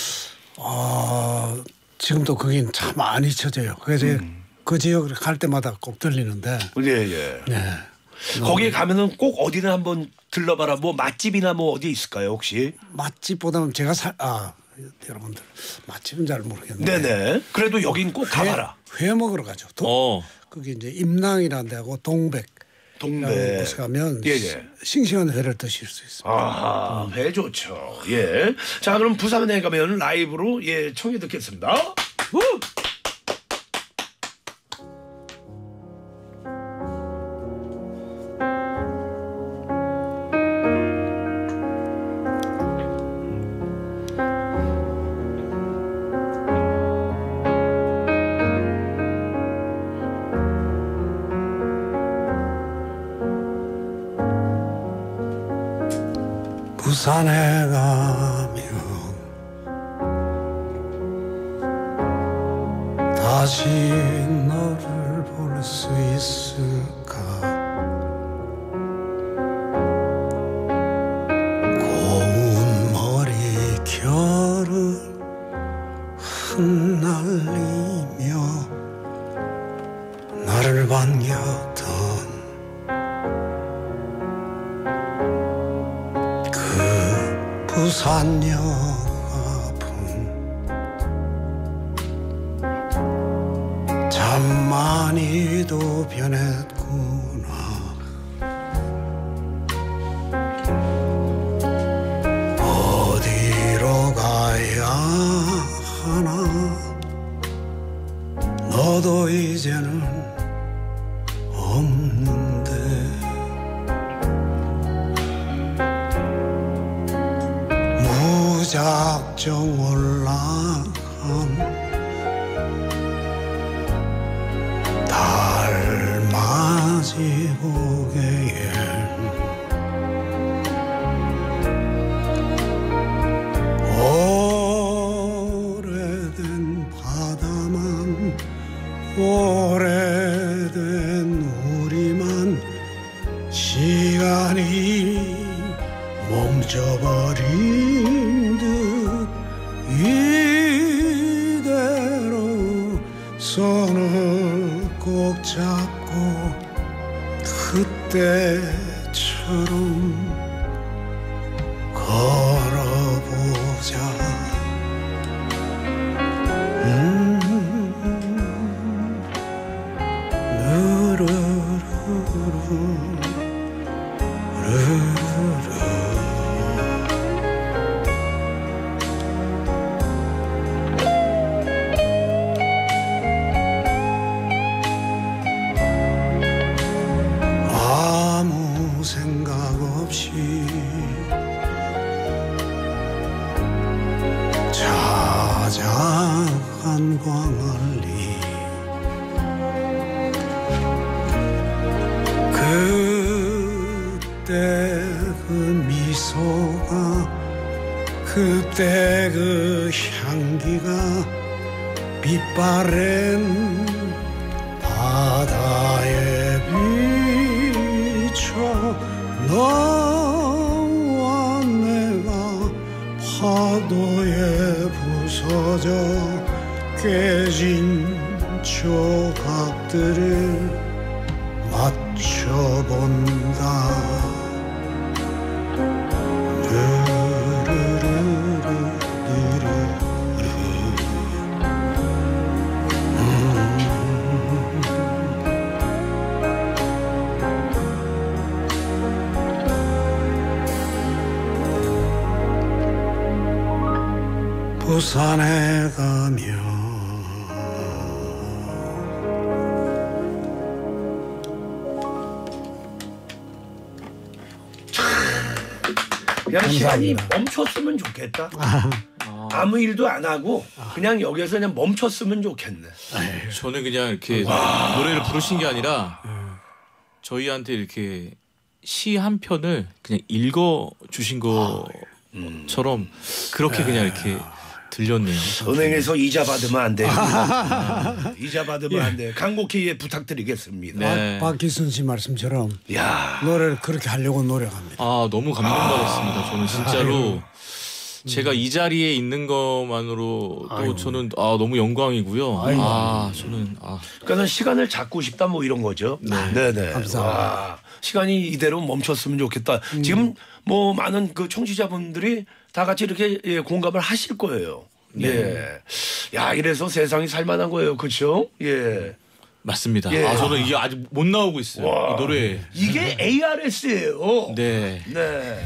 지금도 거긴 참 안 잊혀져요. 그래서 그 지역을 갈 때마다 꼭 들리는데. 예. 네. 거기에 가면은 꼭 어디는 한번 들러봐라. 뭐 맛집이나 뭐 어디 있을까요 혹시? 맛집보다는 제가 여러분들 맛집은 잘 모르겠는데. 네네. 그래도 여긴 꼭 가봐라. 회 먹으러 가죠. 거기 이제 임랑이라는 데하고 동백. 곳에 가면 싱싱한 회를 드실 수 있습니다. 회 좋죠. 예. 자, 그럼 부산에 가면 라이브로 청해 듣겠습니다. 부산에 가면 다시 너를 볼 수 있을까. 고운 머리결을 흩날리며 나를 반겼던 부산역 앞은 참 많이도 변했구나. 어디로 가야 하나. 너도 이제는 없는데. 무작정 올라간 달맞이 고개에 멈춰버린 듯 이대로 손을 꼭 잡고 그때처럼 걸어보자. 아무 생각 없이 자작한 광안리 그때 그 미소가 그때 그 향기가 빛바랜 바다에 비쳐 너와 내가 파도에 부서져 깨진 조각들을 맞춰본다. 부산에 가면 그냥 시간이 멈췄으면 좋겠다. 아무 일도 안 하고 그냥 여기서 그냥 멈췄으면 좋겠네. 저는 그냥 이렇게 노래를 부르신 게 아니라 저희한테 이렇게 시 한 편을 그냥 읽어 주신 것처럼 그렇게 그냥 이렇게 들렸네요. 은행에서 이자 받으면 안 돼요. 이자 받으면 안 돼요. 간곡히 부탁드리겠습니다. 네. 박기순 씨 말씀처럼 야. 노래를 그렇게 하려고 노력합니다. 아 너무 감동받았습니다. 저는 진짜로 제가 이 자리에 있는 것만으로도 저는 너무 영광이고요. 저는 그러니까 시간을 잡고 싶다 뭐 이런 거죠. 네네. 감사합니다. 와, 시간이 이대로 멈췄으면 좋겠다. 지금 뭐 많은 그 청취자분들이 다 같이 이렇게 공감을 하실 거예요. 예. 야 이래서 세상이 살만한 거예요. 그렇죠? 예. 맞습니다. 예. 저는 이게 아직 못 나오고 있어요. 이 노래. 이게 ARS예요. 네. 네.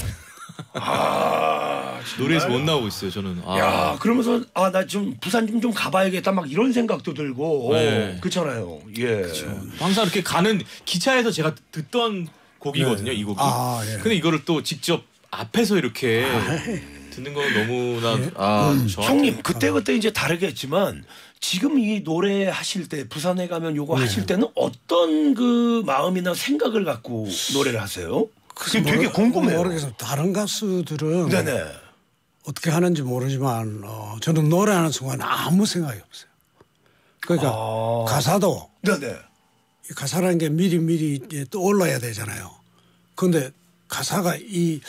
노래에서 못 나오고 있어요. 저는. 야, 그러면서 나 좀 부산 좀 가봐야겠다 막 이런 생각도 들고 네. 그렇잖아요. 예. 항상 이렇게 가는 기차에서 제가 듣던 곡이거든요. 이 곡이. 예. 근데 이거를 또 직접 앞에서 이렇게 듣는 건 너무나 형님 그때 이제 다르겠지만 지금 이 노래 하실 때 부산에 가면 요거 하실 때는 어떤 그 마음이나 생각을 갖고 노래를 하세요? 그게 되게 궁금해요. 모르겠어요. 다른 가수들은 네네. 어떻게 하는지 모르지만 저는 노래하는 순간 아무 생각이 없어요. 그러니까 가사도 네네. 이 가사라는 게 미리 이제 또 올라야 되잖아요. 그런데 가사가 이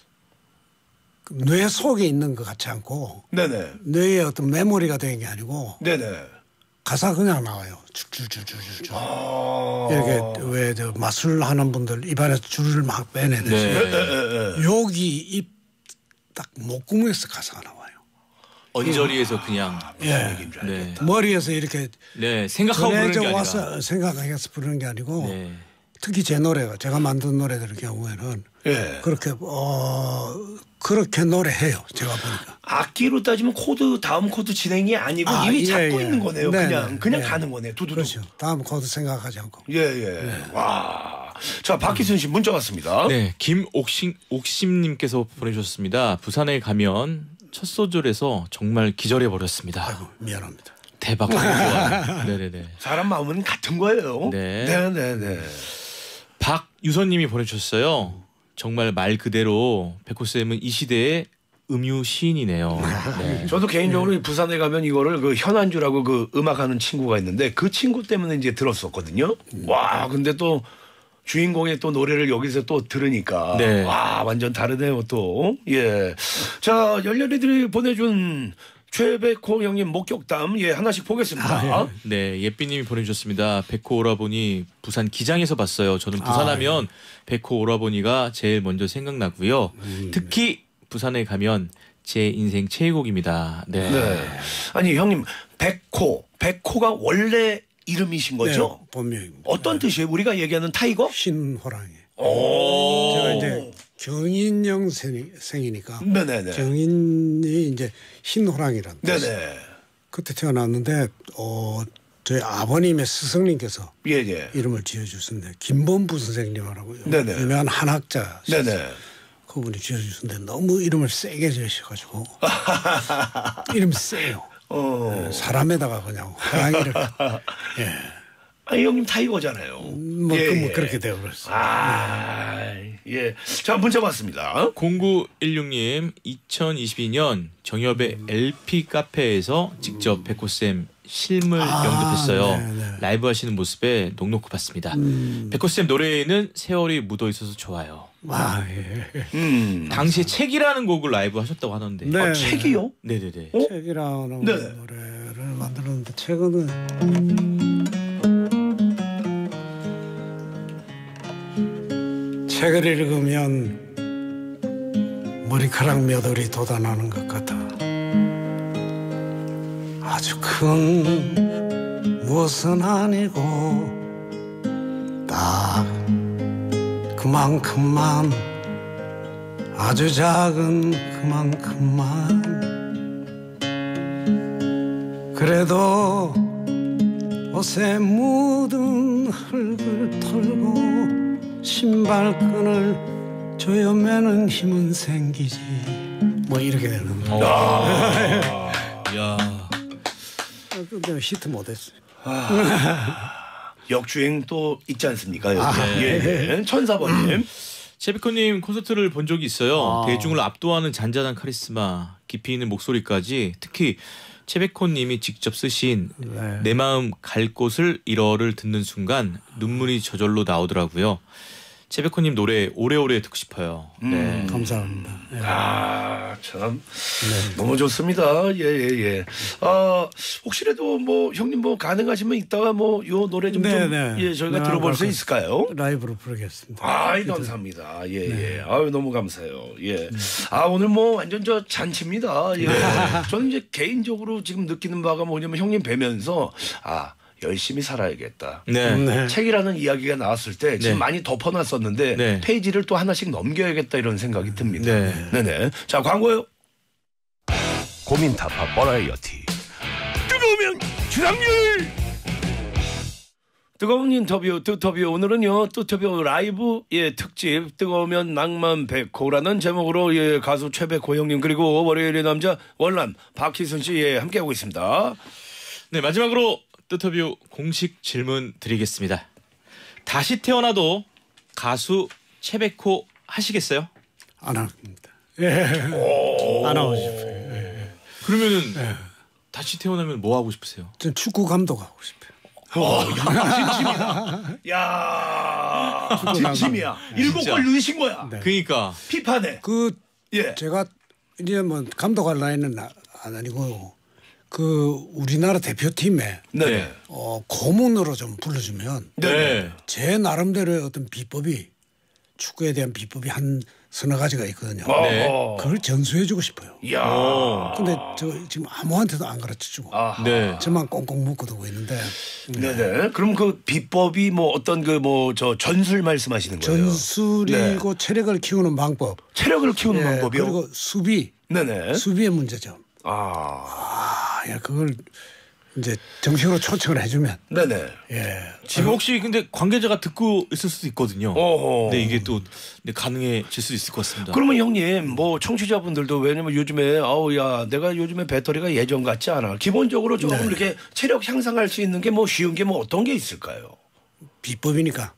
뇌 속에 있는 것 같지 않고 네네. 뇌의 어떤 메모리가 되는 게 아니고 네네. 가사 그냥 나와요. 쭉쭉쭉쭉쭉. 이렇게 왜 저 마술 하는 분들 입안에서 줄을 막 빼내듯이 여기 입 딱 목구멍에서 가사가 나와요. 언저리에서 그냥 네. 머리에서 이렇게 생각하고 부르는 게 아니라 와서 생각해서 부르는 게 아니고 네. 특히 제 노래가 제가 만든 노래들 경우에는 그렇게 노래해요. 제가 보니까. 악기로 따지면 다음 코드 진행이 아니고 이미 잡고 있는 거네요. 그냥 가는 거네요. 두두두. 그렇죠. 다음 코드 생각하지 않고. 와. 자, 박기순 씨 문자 왔습니다. 네, 김옥심님께서 보내주셨습니다. 부산에 가면 첫 소절에서 정말 기절해 버렸습니다. 아이고, 미안합니다. 대박. 네네네. 사람 마음은 같은 거예요. 네네네. 박유선님이 보내주셨어요. 정말 말 그대로 백호쌤은 이 시대의 음유 시인이네요. 네. 저도 개인적으로 부산에 가면 이거를 그 현안주라고 그 음악하는 친구가 있는데 그 친구 때문에 이제 들었었거든요. 와, 근데 또 주인공의 또 노래를 여기서 또 들으니까 네. 와 완전 다르네요 또. 예. 자 열렬히들이 보내준 최백호 형님 목격담 하나씩 보겠습니다. 네, 예삐님이 보내주셨습니다. 백호 오라버니 부산 기장에서 봤어요. 저는 부산하면 백호 오라버니가 제일 먼저 생각나고요. 특히 부산에 가면 제 인생 최애곡입니다. 네. 네. 아니 형님 백호가 원래 이름이신 거죠? 네, 본명입니다. 어떤 뜻이에요? 우리가 얘기하는 타이거? 흰호랑이. 오. 제가 이제 경인령 생이니까 네네네. 경인이 이제 흰호랑이란 뜻. 네네. 그때 태어났는데 저희 아버님의 스승님께서 예예. 이름을 지어주셨는데 김범부 선생님이라고요. 네네. 유명한 한학자. 네네. 그분이 지어주셨는데 너무 이름을 세게 지으셔가지고 이름 세요. 사람에다가 그냥 호랑이를. 예. 아니 형님 타이거잖아요. 뭐 그렇게 되어버렸어요. 예. 자 문자 왔습니다. 0916님 2022년 정엽의 LP 카페에서 직접 백호쌤 실물 영접했어요. 네네. 라이브 하시는 모습에 녹록히 봤습니다. 백호쌤 노래에는 세월이 묻어 있어서 좋아요. 예. 당시에 책이라는 곡을 라이브 하셨다고 하던데. 네. 책이요? 네네네. 책이라는 네. 노래를 만들었는데 최근은 책을 읽으면 머리카락 몇 올이 돋아나는 것 같아. 아주 큰 무엇은 아니고 딱 그만큼만 아주 작은 그만큼만 그래도 옷에 묻은 흙을 털고 신발끈을 조여매는 힘은 생기지. 뭐 이렇게 되는 거야. 야. 근데 히트 못했어요. 역주행 또 있지 않습니까? 예. 천사번님. 최백호님 콘서트를 본 적이 있어요. 대중을 압도하는 잔잔한 카리스마, 깊이 있는 목소리까지 특히 최백호님이 직접 쓰신 내 마음 갈 곳을 잃어를 듣는 순간 눈물이 저절로 나오더라고요. 최백호님 노래 오래오래 듣고 싶어요. 네. 감사합니다. 참 너무 좋습니다. 예. 혹시라도 뭐 형님 뭐 가능하시면 이따가 뭐 요 노래 좀 저희가 들어볼 수 있을까요? 라이브로 부르겠습니다. 감사합니다. 예. 아유 너무 감사해요. 예. 오늘 뭐 완전 저 잔치입니다. 예. 저는 이제 개인적으로 지금 느끼는 바가 뭐냐면 형님 뵈면서 열심히 살아야겠다. 네. 책이라는 이야기가 나왔을 때 지금 많이 덮어놨었는데 페이지를 또 하나씩 넘겨야겠다 이런 생각이 듭니다. 네네. 자 광고요. 고민 타파 버라이어티. 뜨거우면 주상률. 뜨거운 인터뷰 뜨터뷰 오늘은요 뜨터뷰 라이브 특집 뜨거우면 낭만 백호라는 제목으로 가수 최백호 형님 그리고 월요일의 남자 월남 박희순 씨 함께하고 있습니다. 네 마지막으로 뜨터뷰 공식 질문 드리겠습니다. 다시 태어나도 가수 최백호 하시겠어요? 안 합니다. 안 하고 싶어요. 그러면은 다시 태어나면 뭐 하고 싶으세요? 전 축구 감독하고 싶어요. 진심이다. 진심이야. 7골 넣으신 거야. 그러니까 피파네. 제가 이제 뭐 감독할 나이는 아니고 우리나라 대표팀에 고문으로 좀 불러주면 제 나름대로의 어떤 비법이 축구에 대한 비법이 한 서너 가지가 있거든요. 그걸 전수해주고 싶어요. 근데 저 지금 아무한테도 안 가르쳐주고 저만 꽁꽁 묶어두고 있는데. 그럼 그 비법이 뭐 어떤 저 전술 말씀하시는 거예요? 전술이고 체력을 키우는 방법. 체력을 키우는 방법이요? 그리고 수비. 수비의 문제점. 그걸 이제 정식으로 초청을 해주면. 지금 혹시 근데 관계자가 듣고 있을 수도 있거든요. 근데 이게 또 가능해질 수도 있을 것 같습니다. 그러면 형님 뭐 청취자분들도 왜냐면 요즘에 내가 요즘에 배터리가 예전 같지 않아. 기본적으로 조금 이렇게 체력 향상할 수 있는 게 뭐 쉬운 게 뭐 어떤 게 있을까요? 비법이니까.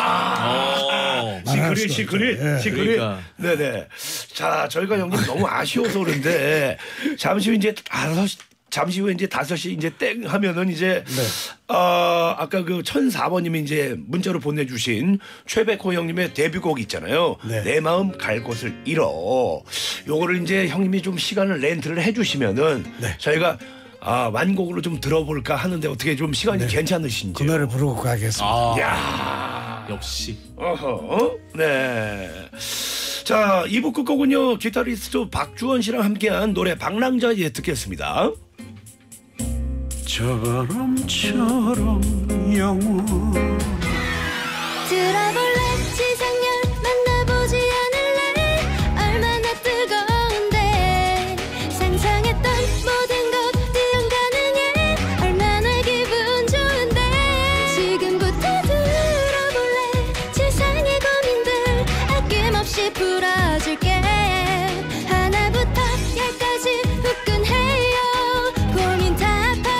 시크릿. 그러니까. 자, 저희가 형님 너무 아쉬워서 그런데 잠시 후 이제 알아서 잠시 후에 이제 5시 이제 땡 하면은 이제 아까 그 1004번님이 이제 문자로 보내주신 최백호 형님의 데뷔곡 있잖아요. 내 마음 갈 곳을 잃어. 요거를 이제 형님이 좀 시간을 렌트를 해주시면은 저희가 완곡으로 좀 들어볼까 하는데 어떻게 좀 시간이 괜찮으신지. 그 노래 부르고 가겠습니다. 야 역시. 네. 자, 2부 끝곡은요 기타리스트 박주원 씨랑 함께한 노래 방랑자 듣겠습니다. 저 바람처럼 영원 들어볼래 지상렬 만나보지 않을래 얼마나 뜨거운데 상상했던 모든 것 이용 가능해 얼마나 기분 좋은데 지금부터 들어볼래 세상의 고민들 아낌없이 풀어줄게 하나부터 10까지 후끈해요 고민 다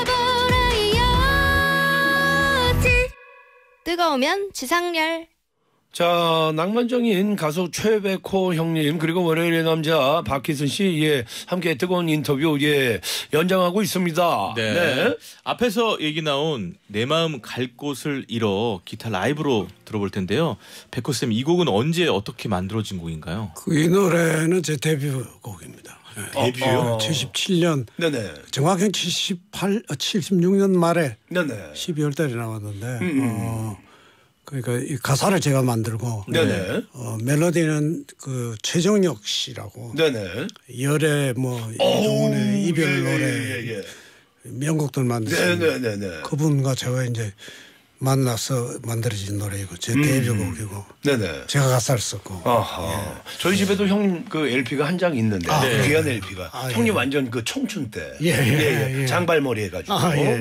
뜨거우면 지상렬. 자, 낭만적인 가수 최백호 형님 그리고 월요일의 남자 박희순 씨 함께 뜨거운 인터뷰 연장하고 있습니다. 네. 앞에서 얘기 나온 내 마음 갈 곳을 잃어 기타 라이브로 들어볼 텐데요. 백호 쌤, 이 곡은 언제 어떻게 만들어진 곡인가요? 이 노래는 제 데뷔곡입니다. 데뷔요? 77년. 네네. 정확히 76년 말에 12월 달에 나왔는데 그러니까 이 가사를 제가 만들고 멜로디는 그 최정역 씨라고 열애 뭐 이동훈의 이별 노래 명곡들 만드신 그분과 제가 이제 만나서 만들어진 노래이고 제 데뷔곡이고 제가 가사를 썼고. 저희 집에도 형님 그 LP가 한 장 있는데 귀한 LP가 형님 완전 그 청춘 때 장발머리 해가지고.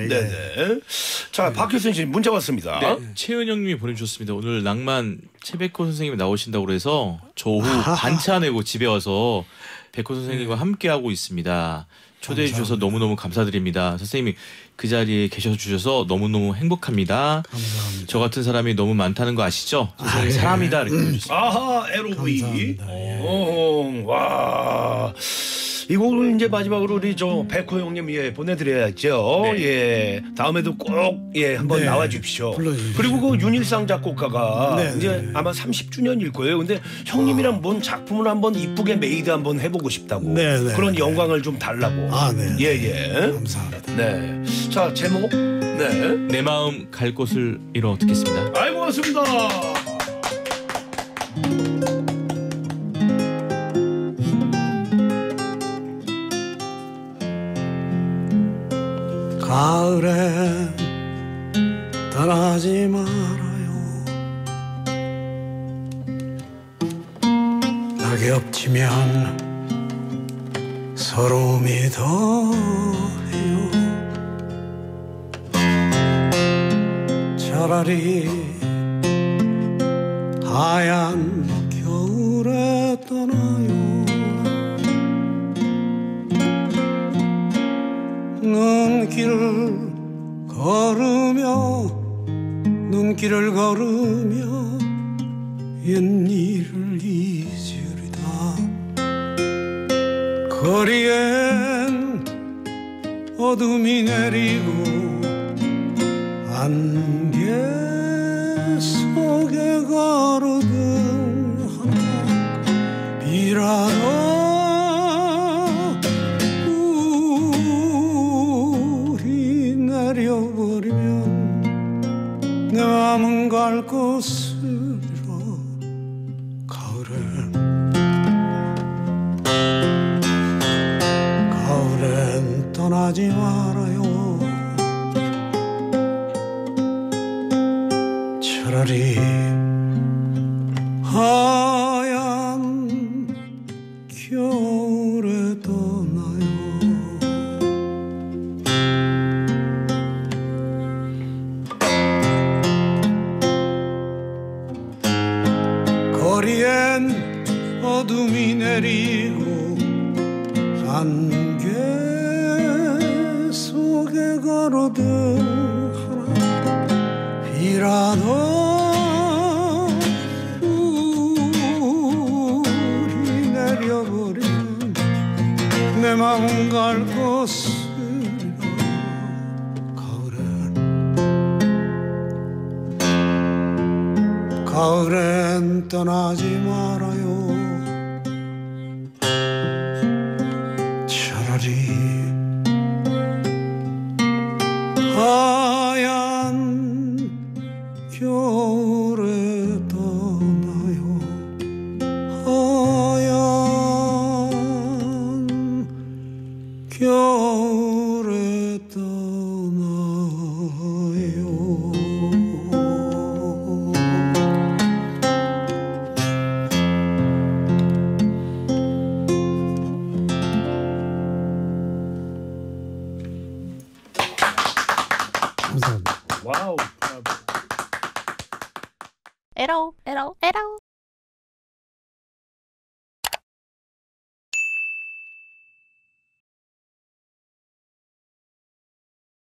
자, 박효선 씨 문자 왔습니다. 최은영님이 보내주셨습니다. 오늘 낭만 최백호 선생님이 나오신다고 그래서 저 오후 반차 내고 집에 와서 백호 선생님과 함께하고 있습니다. 초대해 주셔서 너무너무 감사드립니다. 선생님이 그 자리에 계셔 주셔서 너무너무 행복합니다. 감사합니다. 저 같은 사람이 너무 많다는 거 아시죠? 선생님 사람이다 이렇게 보내주셨습니다. 아하, LOV. 와. 이 곡을 이제 마지막으로 우리 저 백호 형님 보내드려야죠. 다음에도 꼭 한번 나와 주십시오. 그리고 그 윤일상 작곡가가 이제 아마 30주년일 거예요. 근데 형님이랑 뭔 작품을 한번 이쁘게 메이드 한번 해보고 싶다고 그런 영광을 좀 달라고. 감사합니다. 네. 자, 제목 내 마음 갈 곳을 잃어 듣겠습니다. 아이고 고맙습니다. 가을에 떠나지 말아요 낙엽치면 서러움이 더해요 차라리 하얀 겨울에 떠나요 눈길을 걸으며 옛일을 잊으리다 거리엔 어둠이 내리고 안개 속에 가로등 하나 비라도 내려버리면 내 마음은 갈 곳을 잃어 가을엔 떠나지 말아요 차라리 하얀 겨울에 떠나요 거리엔 어둠이 내리고 안개 속에 가로등 하나 비라도 우리 내려버리면 내 마음 갈 곳을 가을엔 떠나지 말아요. 차라리 하얀 겨울에 떠나요. 하얀 겨울에 떠나요. 감사합니다. 와우. 에러 에러 에러